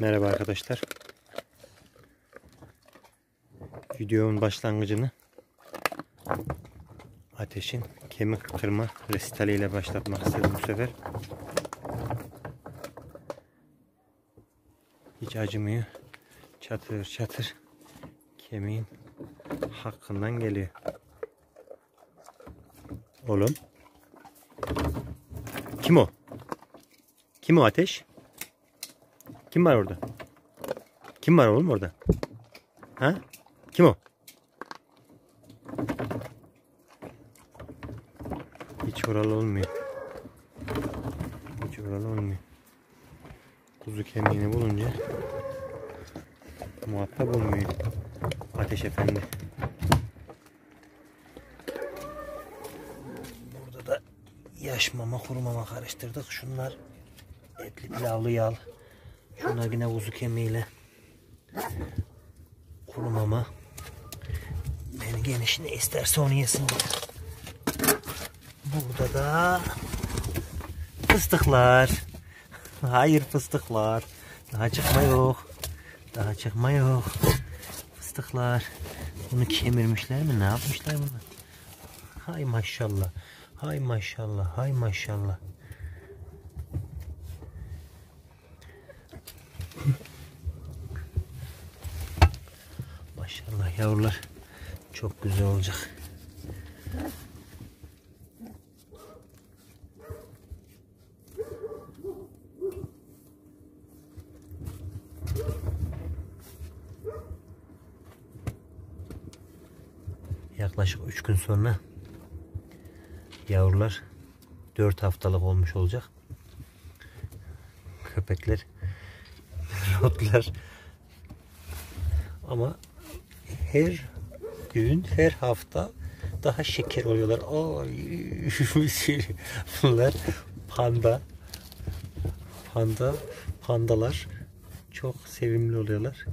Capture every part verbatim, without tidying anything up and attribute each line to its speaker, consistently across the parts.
Speaker 1: Merhaba arkadaşlar. Videonun başlangıcını Ateş'in kemik kırma resitali ile başlatmak istedim bu sefer. Hiç acımıyor. Çatır çatır kemiğin hakkından geliyor. Oğlum. Kim o? Kim o Ateş? Kim var orada? Kim var oğlum orada? Ha? Kim o? Hiç oralı olmuyor. Hiç oralı olmuyor. Kuzu kemiğini bulunca muhatap olmuyor Ateş Efendi. Burada da yaş mama kuru mama karıştırdık. Şunlar etli pilavlı yağlı. Şunlar yine kuzu kemiğiyle kuru mama. Beni genişini isterse onu yesin diye. Burada da fıstıklar. Hayır fıstıklar. Daha çıkma yok. Daha çıkma yok. Fıstıklar. Bunu kemirmişler mi? Ne yapmışlar bunu? Hay maşallah. Hay maşallah. Hay maşallah. Maşallah yavrular. Çok güzel olacak. Yaklaşık üç gün sonra yavrular dört haftalık olmuş olacak. Köpekler, rotlar ama her gün, her hafta daha şeker oluyorlar. Ay, bunlar panda, panda, pandalar çok sevimli oluyorlar.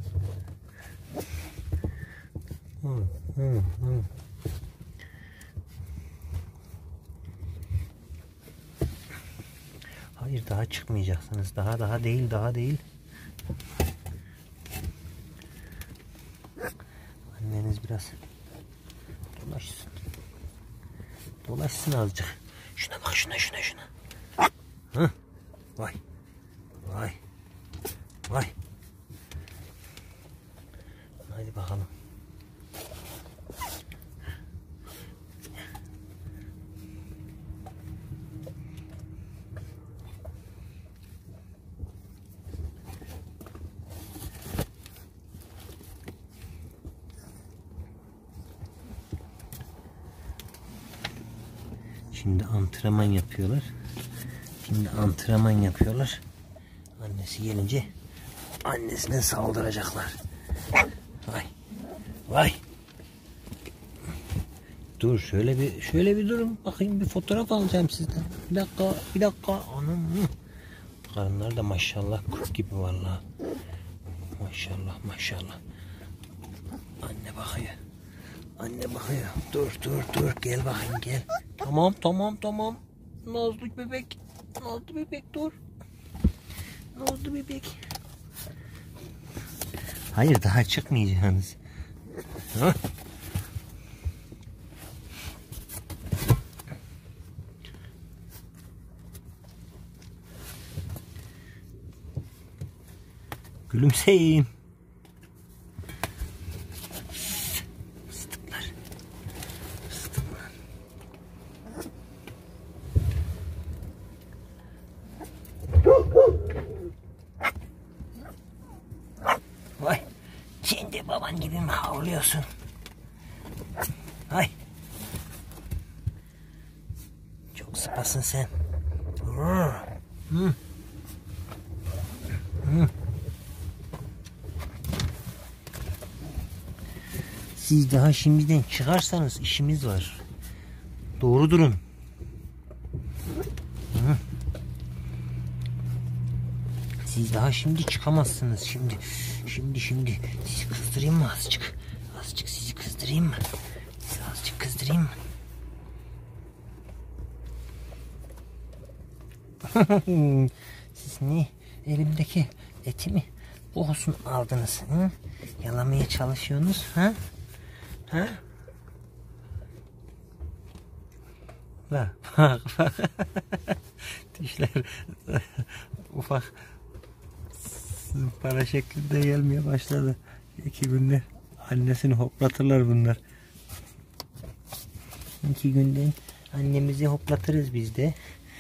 Speaker 1: Hı, hı, hı. Hayır daha çıkmayacaksınız. Daha daha değil, daha değil. Anneniz biraz dolaşsın. Dolaşsın azıcık. Şuna bak, şuna şuna şuna. Hı? Vay. Vay. Vay. Hadi bakalım. Şimdi antrenman yapıyorlar. Şimdi antrenman yapıyorlar. Annesi gelince annesine saldıracaklar. Vay. Vay. Dur şöyle bir şöyle bir durun. Bakayım bir fotoğraf alacağım sizden. Bir dakika, bir dakika. Anam. Karınlar da maşallah kurt gibi vallahi. Maşallah, maşallah. Anne bakıyor. Anne bakıyor. Dur, dur, dur. Gel bakayım, gel. Tamam, tamam, tamam. Nazlı bebek. Nazlı bebek dur. Nazlı bebek. Hayır daha çıkmayacaksınız. Ha? Gülümseyin. Fıstıklar. Fıstıklar. Vay. Sen de baban gibi mi havlıyorsun? Hay. Çok sıpasın sen. Hı. Hı. Siz daha şimdiden çıkarsanız işimiz var. Doğru durun. Hı. Siz daha şimdi çıkamazsınız. Şimdi, şimdi, şimdi. Sizi kızdırayım mı azıcık? Azıcık sizi kızdırayım mı? Sizi azıcık kızdırayım mı? Siz ne? Elimdeki eti mi kokusunu aldınız. Hı? Yalamaya çalışıyorsunuz. Ha? Ha? Bak bak bak. Dişler ufak para şeklinde gelmeye başladı. İki günde annesini hoplatırlar bunlar. İki günde annemizi hoplatırız biz de.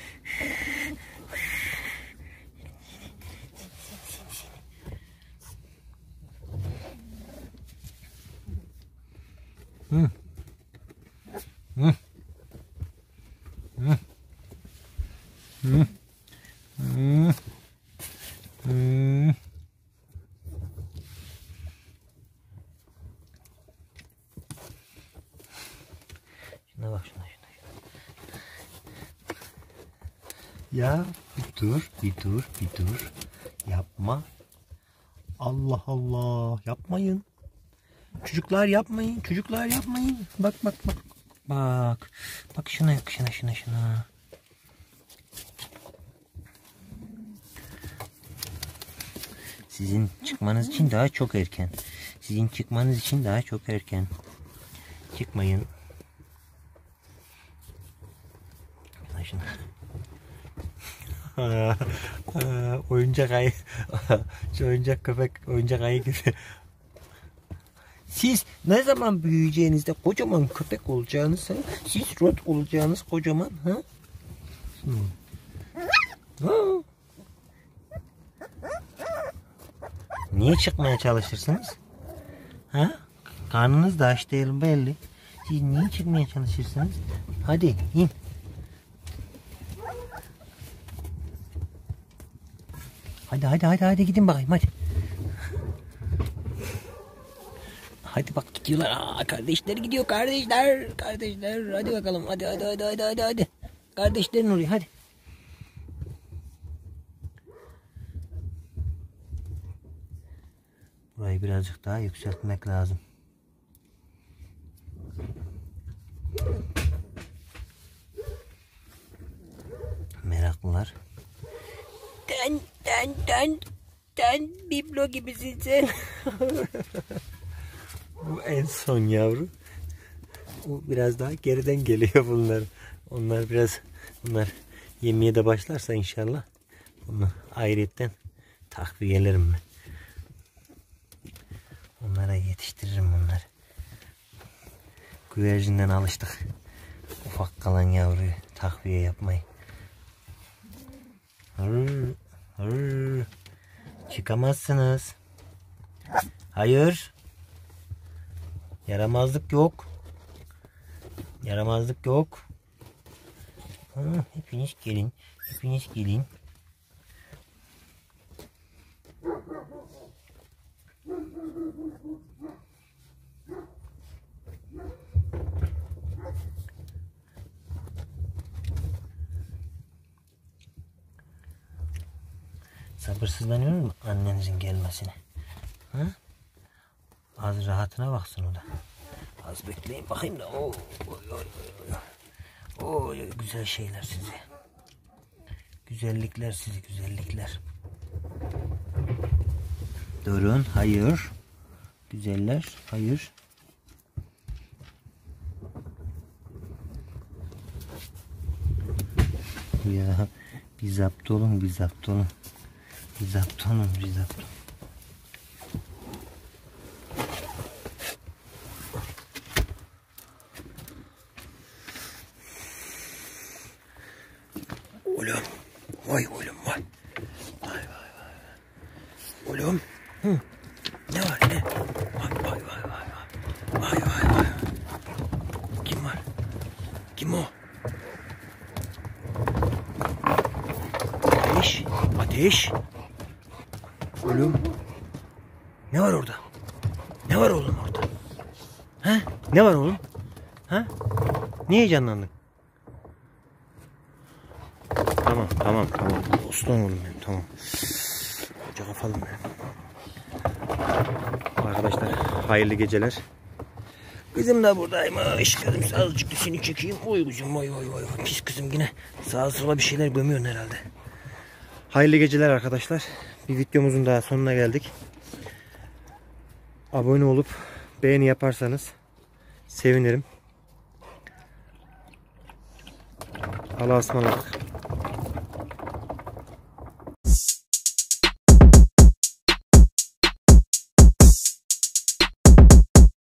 Speaker 1: Hı. Hı. Hı. Hı. Hı. Hı. Şuna bak, şuna şuna. Ya bir dur, bir dur, bir dur. Yapma. Allah Allah, yapmayın. Çocuklar yapmayın, çocuklar yapmayın. Bak bak bak. Bak. Bak şuna, şuna, şuna, şuna. Sizin çıkmanız için daha çok erken. Sizin çıkmanız için daha çok erken. Çıkmayın. Şuna. Oyuncak ayı. Şu oyuncak köpek, oyuncak ayı gibi. Siz ne zaman büyüyeceğinizde kocaman köpek olacağınız, siz rot olacağınız kocaman, ha? Hmm. Ha? Niye çıkmaya çalışırsınız? Ha? Karnınız da aç değil belli. Siz niye çıkmaya çalışırsınız? Hadi in. Hadi hadi hadi hadi gidin bakayım hadi. Hadi bak gidiyorlar. Aa, kardeşler gidiyor, kardeşler. Kardeşler hadi bakalım. Hadi hadi hadi hadi hadi hadi. Kardeşlerin oraya hadi. Burayı birazcık daha yükseltmek lazım. Meraklılar. Den den den den biblo gibisin sen. Bu en son yavru. O biraz daha geriden geliyor bunlar. Onlar biraz, bunlar yemeye de başlarsa inşallah bunu ayrıyetten takviyelerim ben. Onlara yetiştiririm bunları. Güvercinden alıştık. Ufak kalan yavruyu takviye yapmayı. Hırr, hırr. Çıkamazsınız. Hayır. Yaramazlık yok. Yaramazlık yok. Hı, hepiniz gelin. Hepiniz gelin. Sabırsızlanıyorum annenizin gelmesine. Hı? Az rahatına baksın o da. Az bekleyin bakayım da. Oo, oy, oy, oy. Oo, güzel şeyler sizi. Güzellikler sizi, güzellikler. Durun, hayır. Güzeller, hayır. Ya bir zapt olun, bir zapt olun. Bir zapt olun, bir zapt olun. Oğlum, vay oğlum vay. Vay vay vay. Oğlum, hı. Ne var ne? Vay vay vay vay. Vay vay vay. Kim var? Kim o? Ateş, ateş. Oğlum, ne var orada? Ne var oğlum orada? Ha? Ne var oğlum? Ha? Niye heyecanlandın? Tamam, tamam, tamam. Osman oğlum benim, tamam. Koca kafalım benim. Arkadaşlar, hayırlı geceler. Kızım da buradaymış. Kızım azıcık da seni çekeyim. Oy kızım, oy oy oy. Pis kızım yine sağa sola bir şeyler gömüyorsun herhalde. Hayırlı geceler arkadaşlar. Bir videomuzun daha sonuna geldik. abone olup beğeni yaparsanız sevinirim. Allah'a ısmarladık.